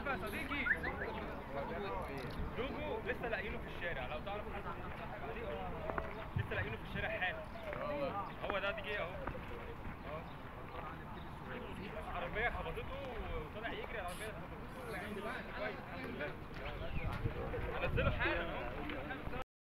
يا صديقي. دوجو لسه لاقيينه في الشارع، لو تعرف حد صاحب عليه لسه لاقيينه في الشارع حالا. هو ده دي اهو. عربية خبطته وطلع يجري، العربية خبطته كويس الحمد لله. هنزله حالا اهو.